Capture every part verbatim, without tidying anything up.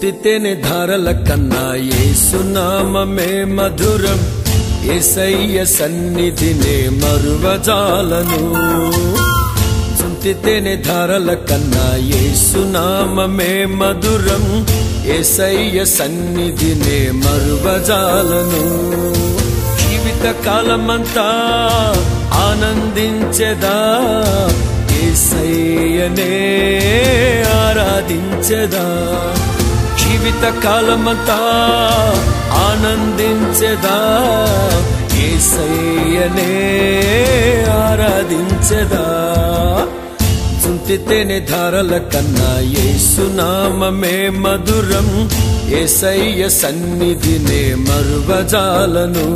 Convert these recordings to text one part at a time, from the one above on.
చుంటితేనే ధారల కన్నా యేసు నామమే మధురం, యేసయ్య సన్నిధినే మరువజాలను. చుంటితేనే ధారల కన్నా యేసు నామమే మధురం, యేసయ్య సన్నిధినే మరువజాలను. జీవిత కాలమంతా ఆనందించెదా, యేసయ్యనే ఆరాధించెదా. జీవిత కాలమంతా ఆనందించెదా, యేసయ్యనే ఆరాధించెదా. చుంటితేనే ధారల కన్నా యేసు నామమే మధురం, యేసయ్య సన్నిధినే మరువజాలను.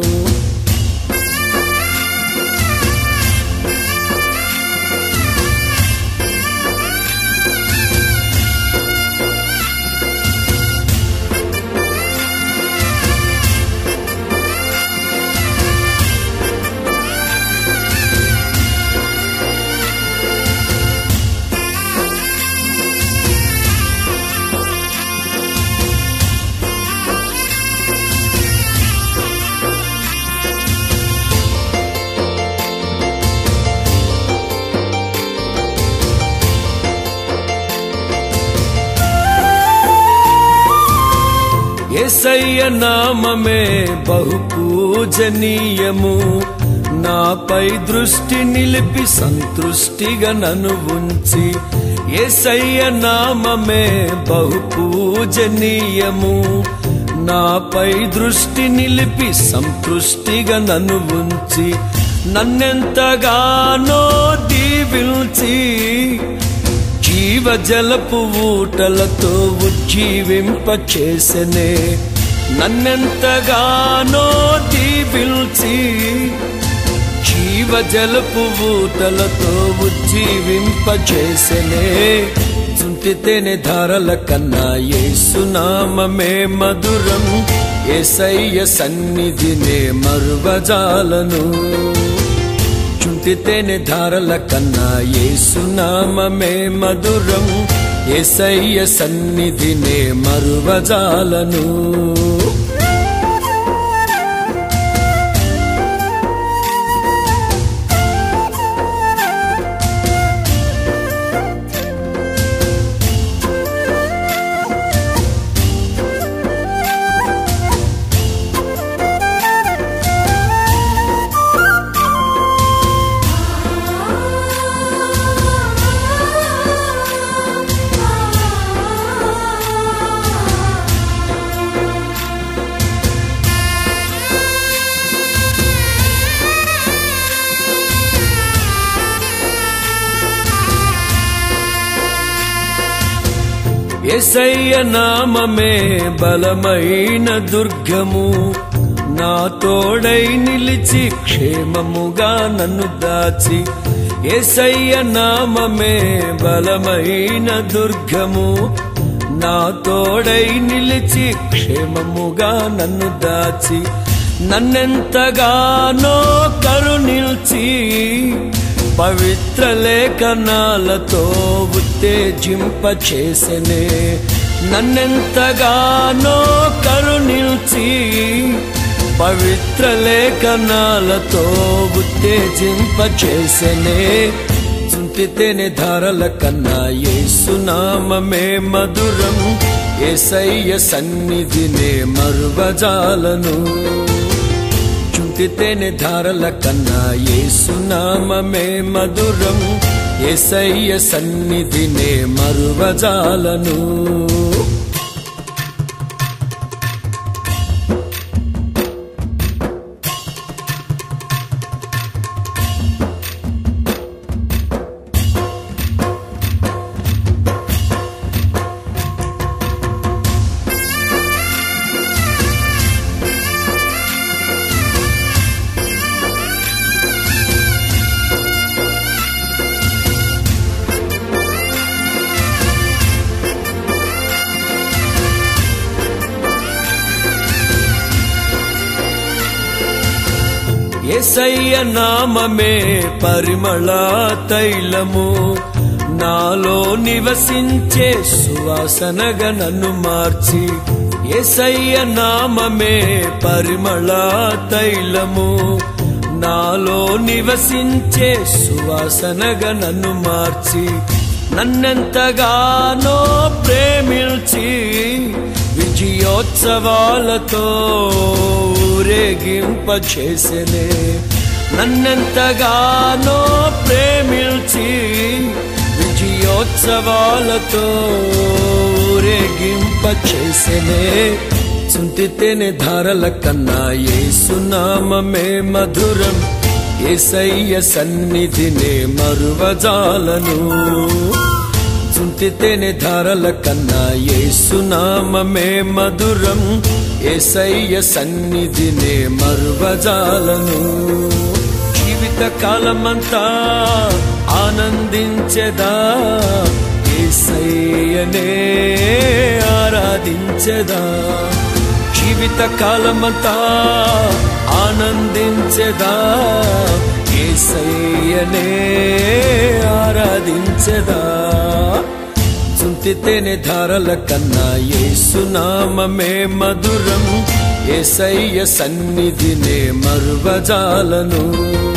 యేసయ్య నామమే బహు పూజనీయము, నాపై దృష్టి నిలిపి సంతృష్టిగా నన్ను ఉంచి. యేసయ్య నామమే బహు పూజనీయము, నాపై దృష్టి నిలిపి సంతృష్టిగా నన్ను ఉంచి. నన్నెంతగానో దీవించి జీవజలపు ఊటలతో ఉజ్జీవింపచేసెనే. నన్నెంతగానో దీవించి జీవజలపు ఊటలతో ఉజ్జీవింపచేసెనే. చుంటితేనే ధారల కన్నా యేసు నామమే మధురం, యేసయ్య సన్నిధినే మరువజాలను. చుంటితేనే ధారల కన్నా యేసు నామమే మధురం, యేసయ్య సన్నిధినే మరువజాలను. యేసయ్య నామమే బలమైన దుర్గము, నా తోడై నిలిచి క్షేమముగా నన్ను దాచి. యేసయ్య నామమే బలమైన దుర్గము, నా తోడై నిలిచి క్షేమముగా నన్ను దాచి. నన్నెంతగానో కరుణించి పవిత్ర లేఖనాలతో ఉత్తేజింపచేసెనే. నన్నెంతగానో కరుణించి పవిత్ర లేఖనాలతో ఉత్తేజింపచేసెనే. చుంటితేనే ధారల కన్నా యేసు నామమే మధురం, యేసయ్య సన్నిధినే మరువజాలను. చుంటితేనే ధారల కన్నా యేసు నామమే మధురం, యేసయ్య సన్నిధినే మరువజాలను. యేసయ్య నామమే పరిమళ తైలము, నాలో నివసించే సువాసనగా నన్ను మార్చి యేసయ్య నామమే పరిమళ తైలము. నాలో నివసించే సువాసనగా నన్ను మార్చి నన్నెంతగానో ప్రేమించి విజయోత్సవాలతో ఊరేగింపచేసెనే. నన్నెంతగానో ప్రేమించి విజయోత్సవాలతో ఊరేగింపచేసెనే. చుంటితేనే ధారల కన్నా యేసు నామమే మధురం. యేసయ్య సన్నిధినే మరువజాలను. చుంటితేనే ధారల కన్నా యేసు నామమే మధురం. యేసయ్య సన్నిధినే మరువజాలను. జీవిత కాలమంతా ఆనందించెదా, యేసయ్యనే ఆరాధించెదా. జీవిత కాలమంతా ఆనందించెదా, యేసయ్యనే ఆరాధించెదా. చుంటితేనే ధారల కన్నా యేసు నామమే మధురం. యేసయ్య సన్నిధినే మరువజాలను.